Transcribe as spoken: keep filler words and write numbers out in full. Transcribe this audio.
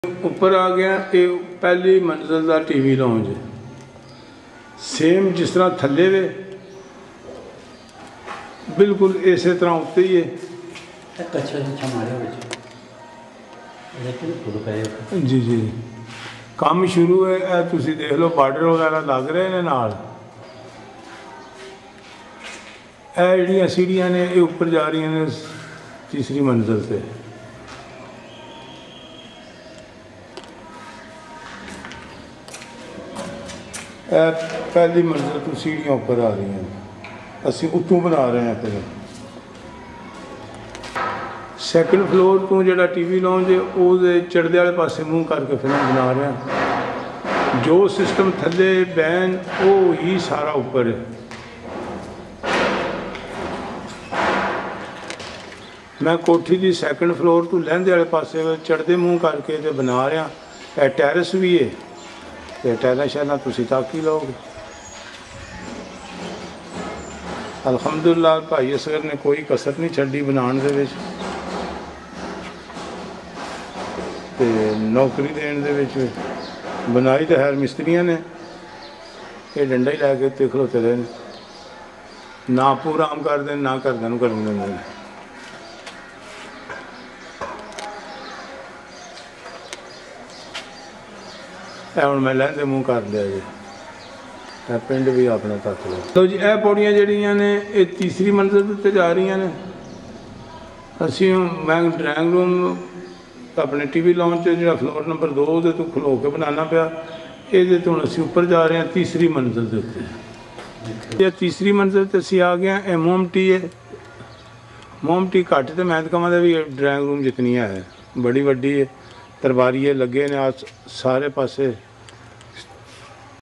ਉੱਪਰ ਆ ਗਿਆ। ਇਹ ਪਹਿਲੀ ਮੰਜ਼ਿਲ ਦਾ ਟੀ ਵੀ ਲਾਉਂਜ ਸੇਮ ਜਿਸ ਤਰ੍ਹਾਂ ਥੱਲੇ ਵੇ ਬਿਲਕੁਲ ਇਸੇ ਤਰ੍ਹਾਂ ਉੱਤੇ ਹੀ ਹੈ। जी जी काम शुरू है। ए तुसी देख लो बार्डर वगैरह लग रहे हैं नाल। ए जिहड़ियां सीढ़ियां ने ये उपर जा रही ने तीसरी मंजिल से। ए पहली मंजिल तो सीढ़ियां उपर आ रही हैं, असी उत्तों बना रहे हैं। फिर सैकंड फ्लोर तो जो टी वी लॉन्ज है वो चढ़दे वाले पासे मूँह करके फिल्म बना रहे हैं। जो सिस्टम थले बैन वो ही सारा ऊपर है। मैं कोठी की सैकंड फ्लोर तो लहंदे वाले पासे चढ़ते मूँह करके तो बना रहा। यह टैरस भी है, ये टैरस शैला तुसी ताकी लोगे। अलहमदुलिल्लाह भाई असगर ने कोई कसर नहीं छड़ी बनाने दे विच ते नौकरी देने दे विच। बनाई तो खैर मिस्त्रियां ने, ये डंडा ही लैके उत्ते खलोते रहे ने, ना पूरा आम करते ना घरदियां नूं करन दिंदे ने। हुण मैं लहंदे मूँह कर लिया जी। पिंड भी अपना तक लो। तो जी यह पौड़ियाँ जड़ियाँ ने ये तीसरी मंजिल उत्ते जा रही ने। असी मैं ड्राइंग रूम अपने टी वी लॉन्च जो फ्लोर नंबर दो दे तो खलो के बनाना पाया। ये तो हम असी उपर जा रहे हैं तीसरी मंजिल के उत्ते। तीसरी मंजिल ते असी आ गए। ये मोमटी है, मोमटी घट तो मैं कहां भी ड्राइंग रूम जितनी है बड़ी वड्डी है। तरबारीए लगे ने आज सारे पासे।